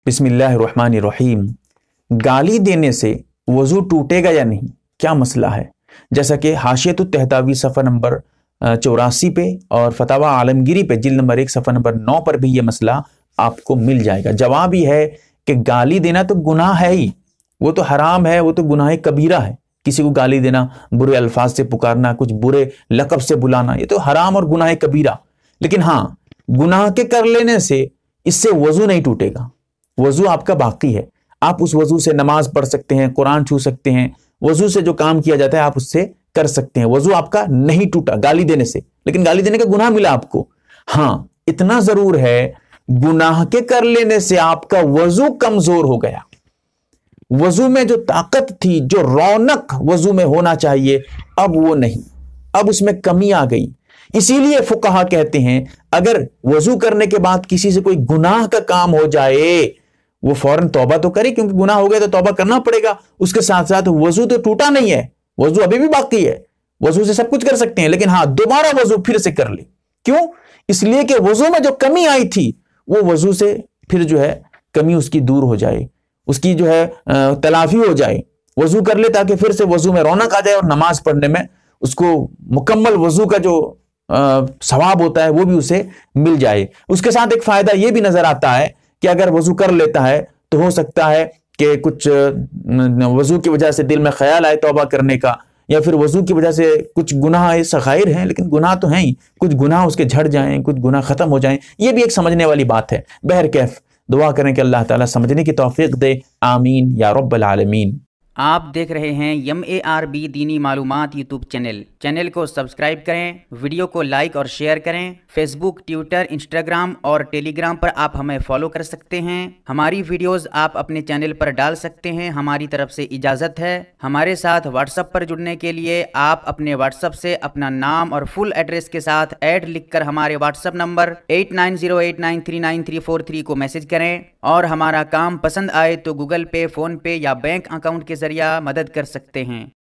बिस्मिल्लाहिर्रहमानिर्रहीम। गाली देने से वज़ू टूटेगा या नहीं, क्या मसला है? जैसा कि हाशियतुत तहतावी सफ़ा नंबर 84 पे और फतावा आलमगीरी पे जिल्द नंबर 1 सफ़ा नंबर 9 पर भी ये मसला आपको मिल जाएगा। जवाब ही है कि गाली देना तो गुनाह है ही, वो तो हराम है, वो तो गुनाह कबीरा है। किसी को गाली देना, बुरे अल्फाज से पुकारना, कुछ बुरे लक़ब से बुलाना, ये तो हराम और गुनाह कबीरा। लेकिन हाँ, गुनाह के कर लेने से इससे वज़ू नहीं टूटेगा, वज़ू आपका बाकी है। आप उस वज़ू से नमाज पढ़ सकते हैं, कुरान छू सकते हैं, वज़ू से जो काम किया जाता है आप उससे कर सकते हैं। वज़ू आपका नहीं टूटा गाली देने से, लेकिन गाली देने का गुनाह मिला आपको। हाँ, इतना जरूर है, गुनाह के कर लेने से आपका वज़ू कमजोर हो गया। वज़ू में जो ताकत थी, जो रौनक वज़ू में होना चाहिए, अब वो नहीं, अब उसमें कमी आ गई। इसीलिए फुकहा कहते हैं अगर वज़ू करने के बाद किसी से कोई गुनाह का काम हो जाए, वो फौरन तौबा तो करे, क्योंकि गुनाह हो गया तो तौबा करना पड़ेगा। उसके साथ साथ वज़ू तो टूटा नहीं है, वज़ू अभी भी बाकी है, वज़ू से सब कुछ कर सकते हैं, लेकिन हाँ, दोबारा वज़ू फिर से कर ले। क्यों? इसलिए कि वज़ू में जो कमी आई थी वो वज़ू से फिर जो है कमी उसकी दूर हो जाए, उसकी जो है तलाफी हो जाए। वज़ू कर ले ताकि फिर से वज़ू में रौनक आ जाए और नमाज पढ़ने में उसको मुकम्मल वज़ू का जो सवाब होता है वो भी उसे मिल जाए। उसके साथ एक फायदा ये भी नजर आता है कि अगर वज़ू कर लेता है तो हो सकता है कि कुछ वज़ू की वजह से दिल में ख्याल आए तौबा करने का, या फिर वज़ू की वजह से कुछ गुनाह सग़ाइर हैं, लेकिन गुनाह तो हैं ही, कुछ गुनाह उसके झड़ जाएं, कुछ गुनाह ख़त्म हो जाएं। ये भी एक समझने वाली बात है। बहरकैफ दुआ करें कि अल्लाह ताला समझने की तौफीक दे। आमीन या रब्बल आलमीन। आप देख रहे हैं MARB दीनी मालूमात यूट्यूब चैनल को सब्सक्राइब करें, वीडियो को लाइक और शेयर करें। फेसबुक, ट्विटर, इंस्टाग्राम और टेलीग्राम पर आप हमें फॉलो कर सकते हैं। हमारी वीडियोस आप अपने चैनल पर डाल सकते हैं, हमारी तरफ से इजाज़त है। हमारे साथ व्हाट्सएप पर जुड़ने के लिए आप अपने व्हाट्सएप से अपना नाम और फुल एड्रेस के साथ ऐड लिखकर हमारे व्हाट्सएप नंबर 8908939343 को मैसेज करें, और हमारा काम पसंद आए तो गूगल पे, फ़ोन पे या बैंक अकाउंट के जरिए मदद कर सकते हैं।